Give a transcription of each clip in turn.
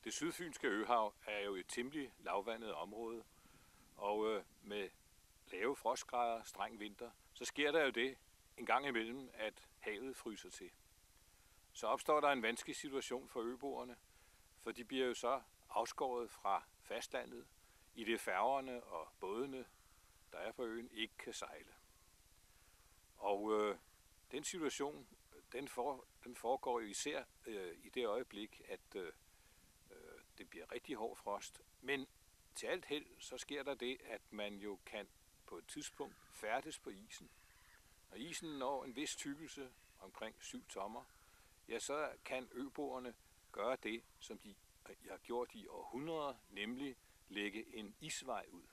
Det sydfynske øhav er jo et temmelig lavvandet område, og med lave frostgrader, streng vinter, så sker der jo det en gang imellem, at havet fryser til. Så opstår der en vanskelig situation for øboerne, for de bliver jo så afskåret fra fastlandet, i det færgerne og bådene, der er på øen, ikke kan sejle. Og den situation, den foregår jo især i det øjeblik, at det bliver rigtig hård frost. Men til alt held, så sker der det, at man jo kan på et tidspunkt færdes på isen. Når isen når en vis tykkelse, omkring 7 tommer, ja, så kan øboerne gøre det, som de har gjort i århundreder, nemlig lægge en isvej ud.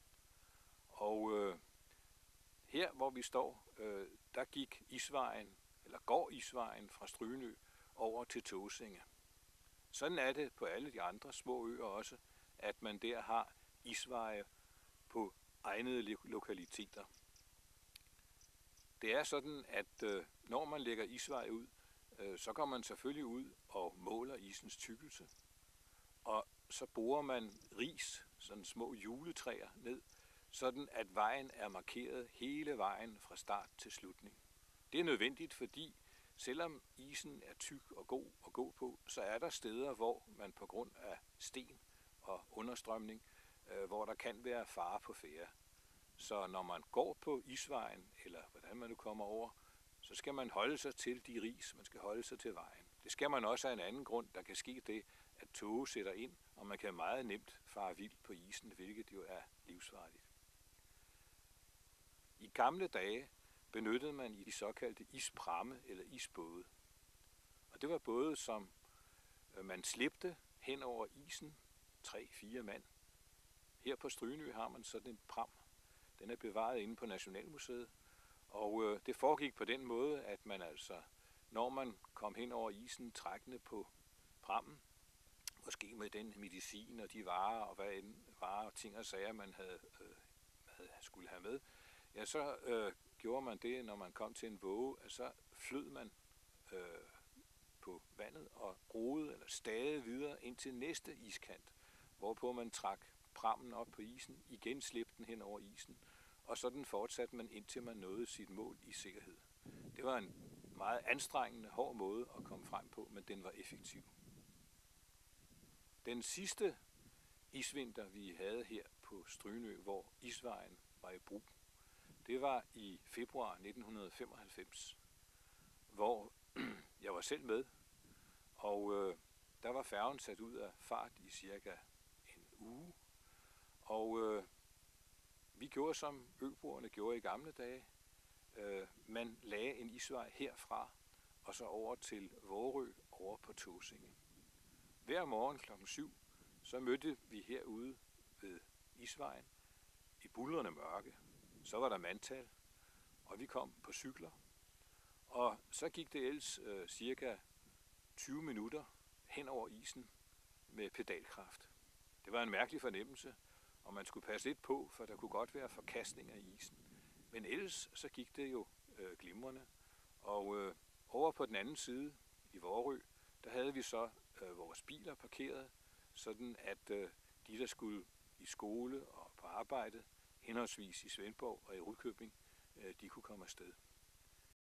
Og her, hvor vi står, der gik isvejen, eller går isvejen fra Strynø over til Tåsinge. Sådan er det på alle de andre små øer også, at man der har isveje på egnede lokaliteter. Det er sådan, at når man lægger isvej ud, så går man selvfølgelig ud og måler isens tykkelse. Og så borer man ris, sådan små juletræer, ned, sådan at vejen er markeret hele vejen fra start til slutning. Det er nødvendigt, fordi selvom isen er tyk og god at gå på, så er der steder, hvor man på grund af sten og understrømning, hvor der kan være fare på færde. Så når man går på isvejen, eller hvordan man nu kommer over, så skal man holde sig til de ris, man skal holde sig til vejen. Det skal man også af en anden grund. Der kan ske det, at tåge sætter ind, og man kan meget nemt fare vild på isen, hvilket jo er livsfarligt. I gamle dage benyttede man i de såkaldte ispramme eller isbåde. Og det var både som man slæbte hen over isen, 3-4 mand. Her på Strynø har man sådan en pram. Den er bevaret inde på Nationalmuseet. Og det foregik på den måde, at man altså, når man kom hen over isen, trækkende på prammen, måske med den medicin og de varer og hvad end varer og ting og sager, man skulle have med, ja, så gjorde man det, når man kom til en våge, at så flød man på vandet og roede eller stagede videre ind til næste iskant, hvorpå man trak prammen op på isen, igen slæbte den hen over isen, og sådan fortsatte man indtil man nåede sit mål i sikkerhed. Det var en meget anstrengende, hård måde at komme frem på, men den var effektiv. Den sidste isvinter, vi havde her på Strynø, hvor isvejen var i brug, det var i februar 1995, hvor jeg var selv med, og der var færgen sat ud af fart i cirka en uge, og vi gjorde, som øboerne gjorde i gamle dage. Man lagde en isvej herfra, og så over til Vårø, over på Tåsinge. Hver morgen kl. 7, så mødte vi herude ved isvejen i buldrende mørke. Så var der mandtal, og vi kom på cykler. Og så gik det ellers cirka 20 minutter hen over isen med pedalkraft. Det var en mærkelig fornemmelse, og man skulle passe lidt på, for der kunne godt være forkastninger i isen. Men ellers så gik det jo glimrende. Og over på den anden side i Vårø, der havde vi så vores biler parkeret, sådan at de, der skulle i skole og på arbejde, henholdsvis i Svendborg og i Rudkøbing, de kunne komme afsted.